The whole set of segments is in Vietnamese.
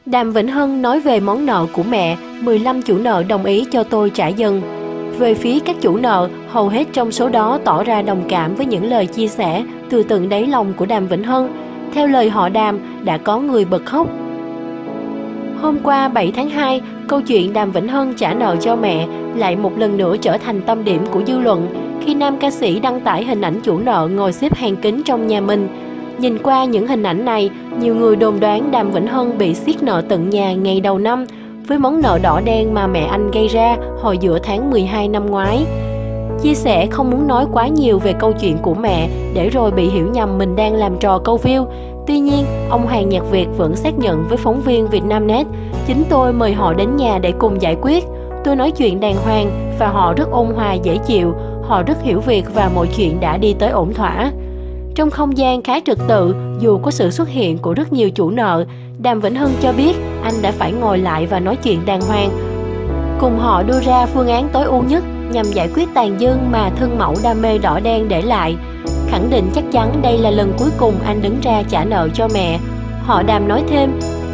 Đàm Vĩnh Hưng nói về món nợ của mẹ, 15 chủ nợ đồng ý cho tôi trả dần. Về phía các chủ nợ, hầu hết trong số đó tỏ ra đồng cảm với những lời chia sẻ từ tận đáy lòng của Đàm Vĩnh Hưng. Theo lời họ Đàm, đã có người bật khóc. Hôm qua 7 tháng 2, câu chuyện Đàm Vĩnh Hưng trả nợ cho mẹ lại một lần nữa trở thành tâm điểm của dư luận khi nam ca sĩ đăng tải hình ảnh chủ nợ ngồi xếp hàng kín trong nhà mình. Nhìn qua những hình ảnh này, nhiều người đồn đoán Đàm Vĩnh Hưng bị siết nợ tận nhà ngày đầu năm với món nợ đỏ đen mà mẹ anh gây ra hồi giữa tháng 12 năm ngoái. Chia sẻ không muốn nói quá nhiều về câu chuyện của mẹ để rồi bị hiểu nhầm mình đang làm trò câu view. Tuy nhiên, ông Hoàng Nhật Việt vẫn xác nhận với phóng viên Vietnamnet, chính tôi mời họ đến nhà để cùng giải quyết. Tôi nói chuyện đàng hoàng và họ rất ôn hòa dễ chịu, họ rất hiểu việc và mọi chuyện đã đi tới ổn thỏa. Trong không gian khá trật tự, dù có sự xuất hiện của rất nhiều chủ nợ, Đàm Vĩnh Hưng cho biết anh đã phải ngồi lại và nói chuyện đàng hoàng, cùng họ đưa ra phương án tối ưu nhất nhằm giải quyết tàn dư mà thân mẫu đam mê đỏ đen để lại. Khẳng định chắc chắn đây là lần cuối cùng anh đứng ra trả nợ cho mẹ. Họ Đàm nói thêm,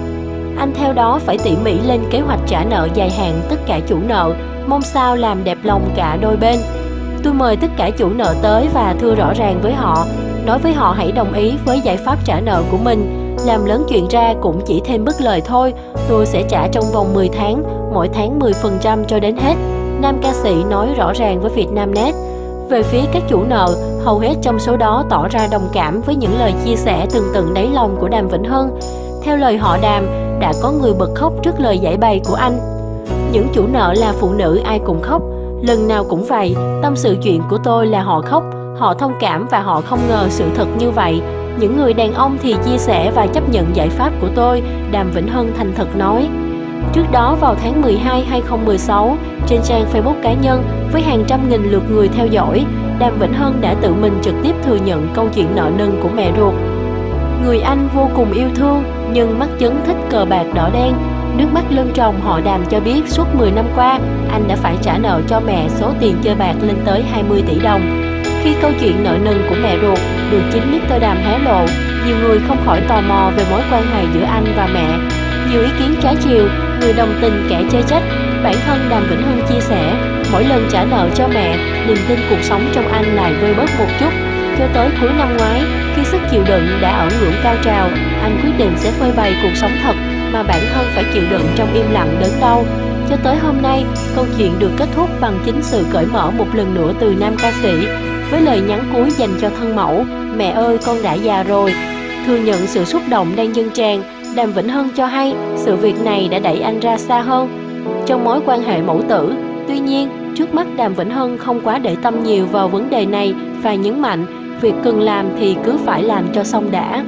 anh theo đó phải tỉ mỉ lên kế hoạch trả nợ dài hạn tất cả chủ nợ, mong sao làm đẹp lòng cả đôi bên. Tôi mời tất cả chủ nợ tới và thưa rõ ràng với họ, nói với họ hãy đồng ý với giải pháp trả nợ của mình. Làm lớn chuyện ra cũng chỉ thêm bất lời thôi, tôi sẽ trả trong vòng 10 tháng, mỗi tháng 10% cho đến hết. Nam ca sĩ nói rõ ràng với Vietnamnet. Về phía các chủ nợ, hầu hết trong số đó tỏ ra đồng cảm với những lời chia sẻ từng tận đáy lòng của Đàm Vĩnh Hưng. Theo lời họ Đàm, đã có người bật khóc trước lời giải bày của anh. Những chủ nợ là phụ nữ ai cũng khóc, lần nào cũng vậy, tâm sự chuyện của tôi là họ khóc, họ thông cảm và họ không ngờ sự thật như vậy. Những người đàn ông thì chia sẻ và chấp nhận giải pháp của tôi, Đàm Vĩnh Hưng thành thật nói. Trước đó vào tháng 12 2016, trên trang Facebook cá nhân với hàng trăm nghìn lượt người theo dõi, Đàm Vĩnh Hưng đã tự mình trực tiếp thừa nhận câu chuyện nợ nần của mẹ ruột. Người anh vô cùng yêu thương nhưng mắc chứng thích cờ bạc đỏ đen. Nước mắt lưng tròng, họ Đàm cho biết suốt 10 năm qua, anh đã phải trả nợ cho mẹ số tiền chơi bạc lên tới 20 tỷ đồng. Khi câu chuyện nợ nần của mẹ ruột được chính Mr. Đàm hé lộ, nhiều người không khỏi tò mò về mối quan hệ giữa anh và mẹ. Nhiều ý kiến trái chiều, người đồng tình kẻ chê trách. Bản thân Đàm Vĩnh Hưng chia sẻ, mỗi lần trả nợ cho mẹ, niềm tin cuộc sống trong anh lại vơi bớt một chút. Cho tới cuối năm ngoái, khi sức chịu đựng đã ở ngưỡng cao trào, anh quyết định sẽ phơi bày cuộc sống thật mà bản thân phải chịu đựng trong im lặng đớn đau. Cho tới hôm nay, câu chuyện được kết thúc bằng chính sự cởi mở một lần nữa từ nam ca sĩ, với lời nhắn cuối dành cho thân mẫu, mẹ ơi con đã già rồi. Thừa nhận sự xúc động đang dâng tràn, Đàm Vĩnh Hưng cho hay sự việc này đã đẩy anh ra xa hơn trong mối quan hệ mẫu tử. Tuy nhiên, trước mắt Đàm Vĩnh Hưng không quá để tâm nhiều vào vấn đề này và nhấn mạnh việc cần làm thì cứ phải làm cho xong đã.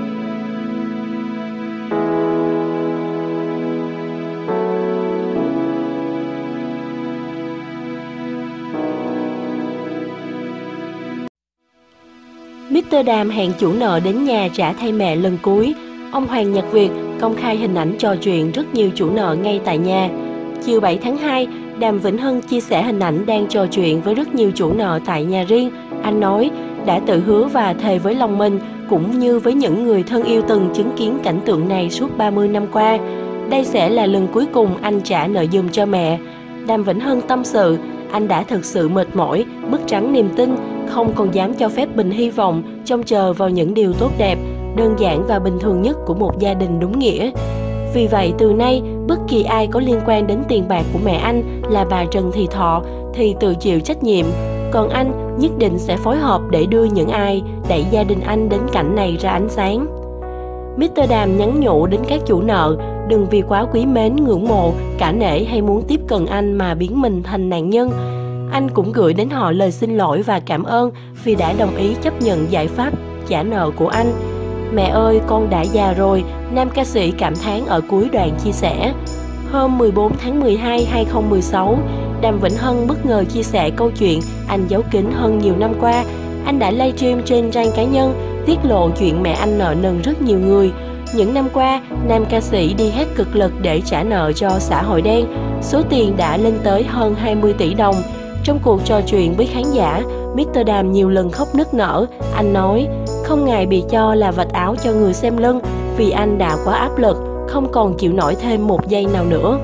Mr. Đàm hẹn chủ nợ đến nhà trả thay mẹ lần cuối. Ông Hoàng Nhật Việt công khai hình ảnh trò chuyện rất nhiều chủ nợ ngay tại nhà. Chiều 7 tháng 2, Đàm Vĩnh Hưng chia sẻ hình ảnh đang trò chuyện với rất nhiều chủ nợ tại nhà riêng. Anh nói đã tự hứa và thề với lòng mình cũng như với những người thân yêu từng chứng kiến cảnh tượng này suốt 30 năm qua. Đây sẽ là lần cuối cùng anh trả nợ giùm cho mẹ. Đàm Vĩnh Hưng tâm sự, anh đã thực sự mệt mỏi, mất trắng niềm tin, không còn dám cho phép mình hy vọng, trông chờ vào những điều tốt đẹp, đơn giản và bình thường nhất của một gia đình đúng nghĩa. Vì vậy từ nay, bất kỳ ai có liên quan đến tiền bạc của mẹ anh là bà Trần Thị Thọ thì tự chịu trách nhiệm. Còn anh nhất định sẽ phối hợp để đưa những ai đẩy gia đình anh đến cảnh này ra ánh sáng. Mr. Đàm nhắn nhủ đến các chủ nợ, đừng vì quá quý mến, ngưỡng mộ, cả nể hay muốn tiếp cận anh mà biến mình thành nạn nhân. Anh cũng gửi đến họ lời xin lỗi và cảm ơn vì đã đồng ý chấp nhận giải pháp trả nợ của anh. Mẹ ơi, con đã già rồi, nam ca sĩ cảm thán ở cuối đoạn chia sẻ. Hôm 14 tháng 12 2016, Đàm Vĩnh Hưng bất ngờ chia sẻ câu chuyện anh giấu kín hơn nhiều năm qua. Anh đã livestream trên trang cá nhân, tiết lộ chuyện mẹ anh nợ nần rất nhiều người. Những năm qua, nam ca sĩ đi hết cực lực để trả nợ cho xã hội đen. Số tiền đã lên tới hơn 20 tỷ đồng. Trong cuộc trò chuyện với khán giả, Mr. Đàm nhiều lần khóc nức nở. Anh nói, không ngại bị cho là vạch áo cho người xem lưng vì anh đã quá áp lực. không còn chịu nổi thêm một giây nào nữa.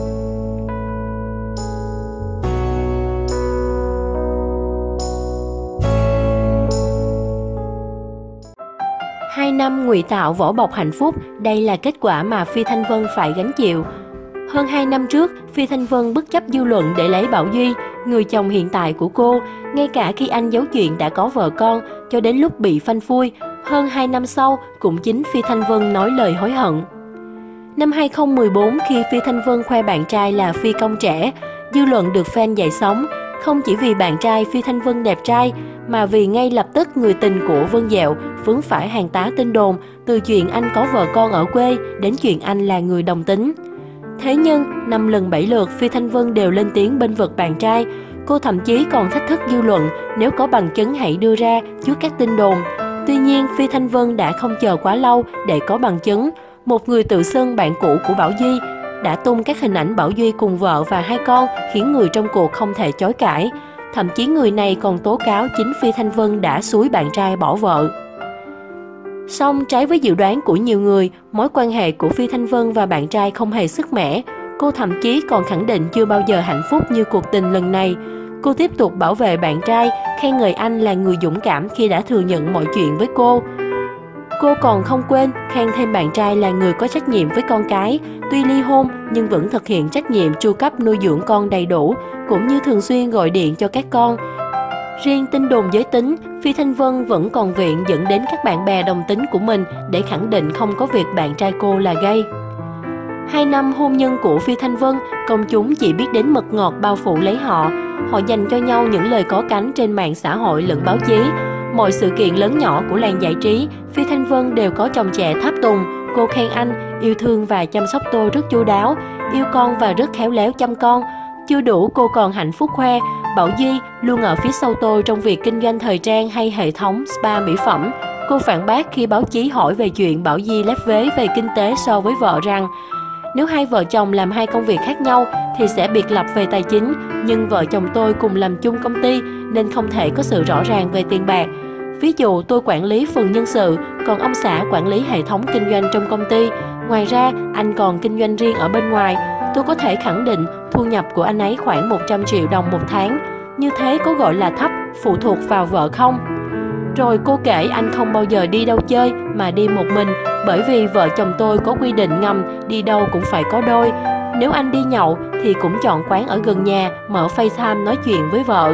Hai năm ngụy tạo vỏ bọc hạnh phúc, đây là kết quả mà Phi Thanh Vân phải gánh chịu. Hơn 2 năm trước, Phi Thanh Vân bất chấp dư luận để lấy Bảo Duy, người chồng hiện tại của cô, ngay cả khi anh giấu chuyện đã có vợ con, cho đến lúc bị phanh phui. Hơn 2 năm sau, cũng chính Phi Thanh Vân nói lời hối hận. Năm 2014, khi Phi Thanh Vân khoe bạn trai là phi công trẻ, dư luận được fan dậy sóng, không chỉ vì bạn trai Phi Thanh Vân đẹp trai, mà vì ngay lập tức người tình của Vân Dẹo vướng phải hàng tá tin đồn, từ chuyện anh có vợ con ở quê đến chuyện anh là người đồng tính. Thế nhưng, 5 lần 7 lượt Phi Thanh Vân đều lên tiếng bênh vực bạn trai. Cô thậm chí còn thách thức dư luận, nếu có bằng chứng hãy đưa ra trước các tin đồn. Tuy nhiên, Phi Thanh Vân đã không chờ quá lâu để có bằng chứng. Một người tự xưng bạn cũ của Bảo Duy đã tung các hình ảnh Bảo Duy cùng vợ và 2 con, khiến người trong cuộc không thể chối cãi. Thậm chí người này còn tố cáo chính Phi Thanh Vân đã xúi bạn trai bỏ vợ. Song trái với dự đoán của nhiều người, mối quan hệ của Phi Thanh Vân và bạn trai không hề sứt mẻ. Cô thậm chí còn khẳng định chưa bao giờ hạnh phúc như cuộc tình lần này. Cô tiếp tục bảo vệ bạn trai, khen ngợi anh là người dũng cảm khi đã thừa nhận mọi chuyện với cô. Cô còn không quên khen thêm bạn trai là người có trách nhiệm với con cái, tuy ly hôn nhưng vẫn thực hiện trách nhiệm chu cấp nuôi dưỡng con đầy đủ, cũng như thường xuyên gọi điện cho các con. Riêng tin đồn giới tính, Phi Thanh Vân vẫn còn viện dẫn đến các bạn bè đồng tính của mình để khẳng định không có việc bạn trai cô là gay. 2 năm hôn nhân của Phi Thanh Vân, công chúng chỉ biết đến mật ngọt bao phủ lấy họ. Họ dành cho nhau những lời có cánh trên mạng xã hội lẫn báo chí. Mọi sự kiện lớn nhỏ của làng giải trí, Phi Thanh Vân đều có chồng trẻ tháp tùng. Cô khen anh, yêu thương và chăm sóc tôi rất chu đáo, yêu con và rất khéo léo chăm con. Chưa đủ, cô còn hạnh phúc khoe, Bảo Duy luôn ở phía sau tôi trong việc kinh doanh thời trang hay hệ thống spa mỹ phẩm. Cô phản bác khi báo chí hỏi về chuyện Bảo Duy lép vế về kinh tế so với vợ rằng, nếu hai vợ chồng làm 2 công việc khác nhau thì sẽ biệt lập về tài chính, nhưng vợ chồng tôi cùng làm chung công ty nên không thể có sự rõ ràng về tiền bạc. Ví dụ tôi quản lý phần nhân sự, còn ông xã quản lý hệ thống kinh doanh trong công ty. Ngoài ra, anh còn kinh doanh riêng ở bên ngoài. Tôi có thể khẳng định thu nhập của anh ấy khoảng 100 triệu đồng một tháng. Như thế có gọi là thấp, phụ thuộc vào vợ không? Rồi cô kể anh không bao giờ đi đâu chơi mà đi một mình, bởi vì vợ chồng tôi có quy định ngầm đi đâu cũng phải có đôi. Nếu anh đi nhậu thì cũng chọn quán ở gần nhà, mở FaceTime nói chuyện với vợ.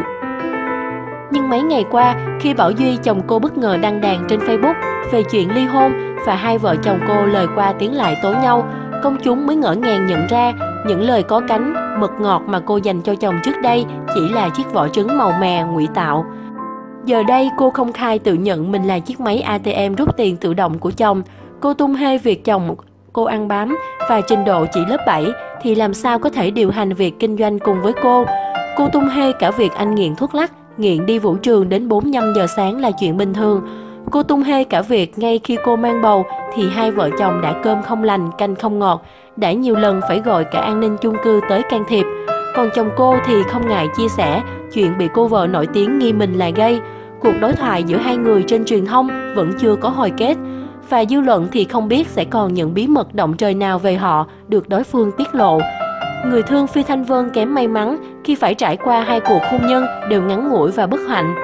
Nhưng mấy ngày qua, khi Bảo Duy chồng cô bất ngờ đăng đàn trên Facebook về chuyện ly hôn và hai vợ chồng cô lời qua tiếng lại tố nhau, công chúng mới ngỡ ngàng nhận ra những lời có cánh, mật ngọt mà cô dành cho chồng trước đây chỉ là chiếc vỏ trứng màu mè ngụy tạo. Giờ đây cô công khai tự nhận mình là chiếc máy ATM rút tiền tự động của chồng. Cô tung hê việc chồng cô ăn bám và trình độ chỉ lớp 7 thì làm sao có thể điều hành việc kinh doanh cùng với cô. Cô tung hê cả việc anh nghiện thuốc lắc, nghiện đi vũ trường đến 4-5 giờ sáng là chuyện bình thường. Cô tung hê cả việc ngay khi cô mang bầu thì hai vợ chồng đã cơm không lành, canh không ngọt, đã nhiều lần phải gọi cả an ninh chung cư tới can thiệp. Còn chồng cô thì không ngại chia sẻ chuyện bị cô vợ nổi tiếng nghi mình là gay. Cuộc đối thoại giữa hai người trên truyền thông vẫn chưa có hồi kết, và dư luận thì không biết sẽ còn những bí mật động trời nào về họ được đối phương tiết lộ. Người thương Phi Thanh Vân kém may mắn khi phải trải qua 2 cuộc hôn nhân đều ngắn ngủi và bất hạnh.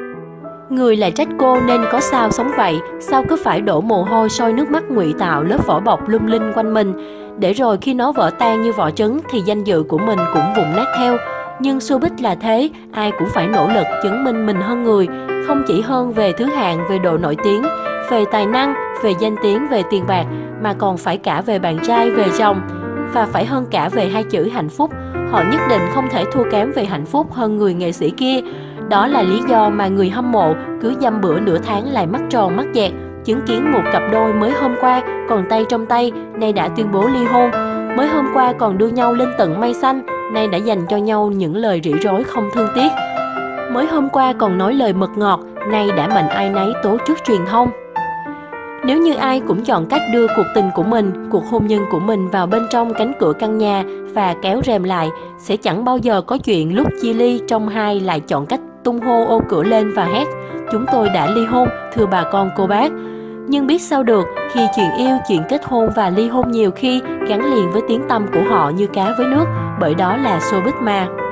Người lại trách cô nên có sao sống vậy, sao cứ phải đổ mồ hôi sôi nước mắt ngụy tạo lớp vỏ bọc lung linh quanh mình, để rồi khi nó vỡ tan như vỏ trứng thì danh dự của mình cũng vụn nát theo. Nhưng showbiz là thế, ai cũng phải nỗ lực chứng minh mình hơn người, không chỉ hơn về thứ hạng, về độ nổi tiếng, về tài năng, về danh tiếng, về tiền bạc, mà còn phải cả về bạn trai, về chồng, và phải hơn cả về 2 chữ hạnh phúc. Họ nhất định không thể thua kém về hạnh phúc hơn người nghệ sĩ kia. Đó là lý do mà người hâm mộ cứ dăm bữa nửa tháng lại mắt tròn mắt dẹt, chứng kiến một cặp đôi mới hôm qua còn tay trong tay, nay đã tuyên bố ly hôn. Mới hôm qua còn đưa nhau lên tận mây xanh, nay đã dành cho nhau những lời rỉ rối không thương tiếc. Mới hôm qua còn nói lời mật ngọt, nay đã mạnh ai nấy tố trước truyền thông. Nếu như ai cũng chọn cách đưa cuộc tình của mình, cuộc hôn nhân của mình vào bên trong cánh cửa căn nhà và kéo rèm lại, sẽ chẳng bao giờ có chuyện lúc chia ly trong hai lại chọn cách tung hô ô cửa lên và hét: "Chúng tôi đã ly hôn, thưa bà con cô bác." Nhưng biết sao được khi chuyện yêu, chuyện kết hôn và ly hôn nhiều khi gắn liền với tiếng tăm của họ như cá với nước, bởi đó là showbiz mà.